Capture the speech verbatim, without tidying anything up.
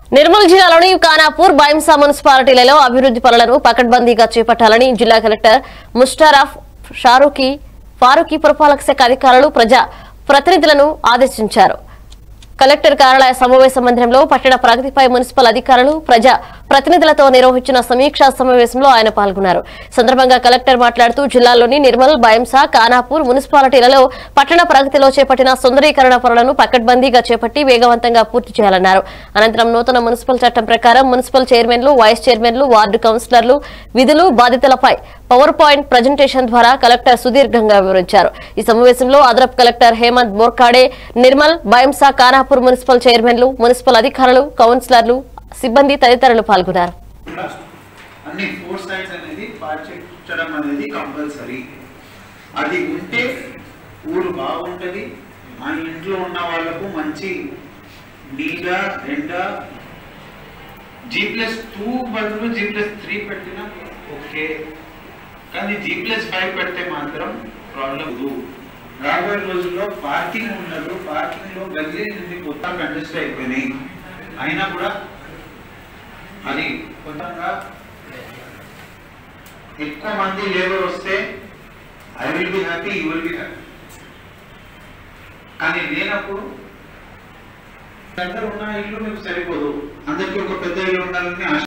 నిర్మల్ జిల్లాలోని ఖానాపూర్ బైంసా మున్సిపాలిటీలలో అభివృద్ధి పనులను పకడ్బందీగా చేపట్టాలని జిల్లా కలెక్టర్ ముష్టారఫ్ షారూఖీ ఫారూఖీ పురపాలక శాఖ అధికారులు ప్రజా ప్రతినిధులను ఆదేశించారు. కలెక్టర్ కార్యాలయ సమావేశ మందిరంలో పట్టణ ప్రగతిపై మున్సిపల్ అధికారులు ప్రజా ప్రతినిధులతో నిర్వహించిన సమీక్షా సమావేశంలో ఆయన పాల్గొన్నారు. సందర్భంగా కలెక్టర్ మాట్లాడుతూ జిల్లాలోని నిర్మల్, బైంసా, ఖానాపూర్ మున్సిపాలిటీలలో పట్టణ ప్రగతిలో చేపట్టిన సుందరీకరణ పనులను పకడ్బందీగా చేపట్టి వేగవంతంగా పూర్తి చేయాలన్నారు. అనంతరం నూతన మున్సిపల్ చట్టం ప్రకారం మున్సిపల్ చైర్మన్లు, వైస్ చైర్మన్లు, వార్డు కౌన్సిలర్లు విధులు బాధ్యతలపై పవర్ పాయింట్ ప్రజెంటేషన్ ద్వారా కలెక్టర్ సుదీర్ఘంగా వివరించారు. ఈ సమావేశంలో అదనపు కలెక్టర్ హేమంత్ బోర్కాడే, నిర్మల్, బైంసా, ఖానాపూర్ మున్సిపల్ చైర్మన్లు, మున్సిపల్ అధికారులు, కౌన్సిలర్లు, సిబ్బంది తదితరులు పాల్గొన్నారు. అన్ని ఫోర్ సైడ్స్ అనేది పాటించడం అనేది కంపల్సరీ. అది ఉంటే ఊరు బాగుంటది. ఆ ఇంట్లో ఉన్న వాళ్ళకు మంచి నీడ ఎండ జీ ప్లస్ టూ బదులు జీ ప్లస్ త్రీ పెట్టినా ఓకే, కానీ జీ ప్లస్ ఫైవ్ పెడితే మాత్రం ప్రాబ్లం. రాబోయే రోజుల్లో పార్కింగ్ ఉండదు. పార్కింగ్ లో గల్లీ నుండి కొత్త కంజెస్ట్ అయిపోయినాయి. అయినా కూడా అది కొత్తగా ఎక్కువ మంది లేబర్ వస్తే I will be happy, you will be happy. కానీ లేనప్పుడు దగ్గర ఉన్న ఇల్లు మీకు సరిపోదు. అందరికీ ఒక పెద్ద ఇల్లు ఉండాలని ఆశ.